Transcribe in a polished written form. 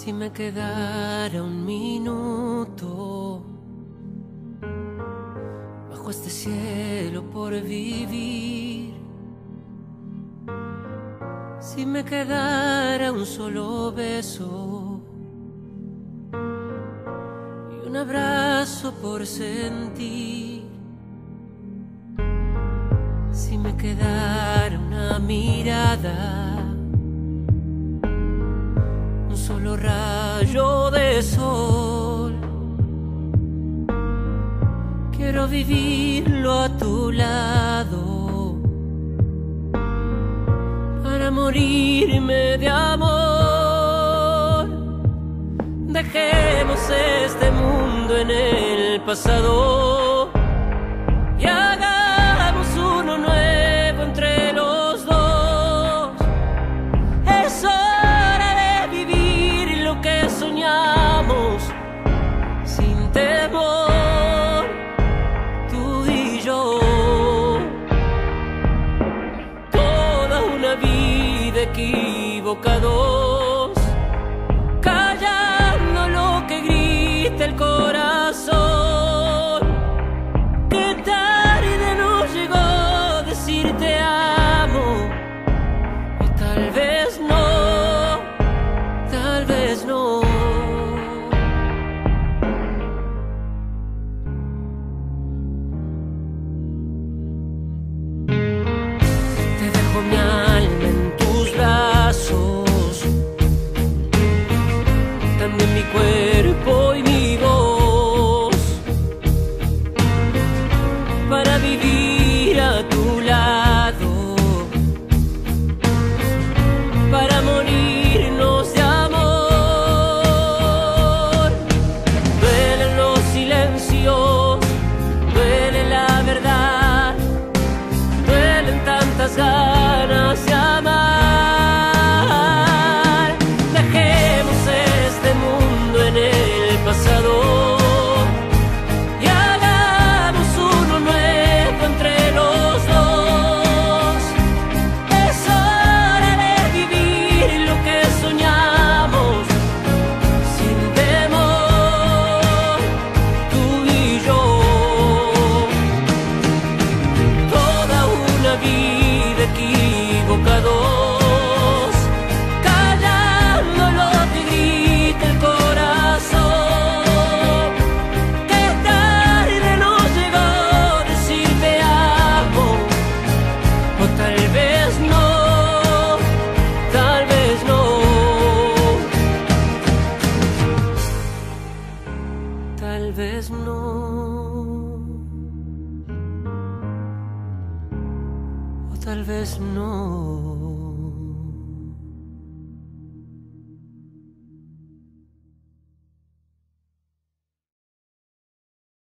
Si me quedara un minuto bajo este cielo por vivir, si me quedara un solo beso y un abrazo por sentir, si me quedara una mirada, solo rayo de sol, quiero vivirlo a tu lado para morirme de amor. Dejemos este mundo en el pasado y hagamos uno nuevo entre los dos. Es que soñamos sin temor, tú y yo. Toda una vida equivocados, callando lo que grita el corazón. Qué tarde nos llegó decir te amo, o tal vez no. Tal vez no. Te dejo mi alma en tus brazos, también mi cuerpo y mi voz, para vivir a tu lado, para morirnos de amor. Duele la verdad, duelen tantas ganas de amar. Dejemos este mundo en el pasado y hagamos uno nuevo entre los dos. Es hora de vivir lo que soñamos sin temor, tú y yo. Vida equivocados, callando lo que grita el corazón. Qué tarde nos llegó decir te amo, o tal vez no, tal vez no, tal vez no. Tal vez no.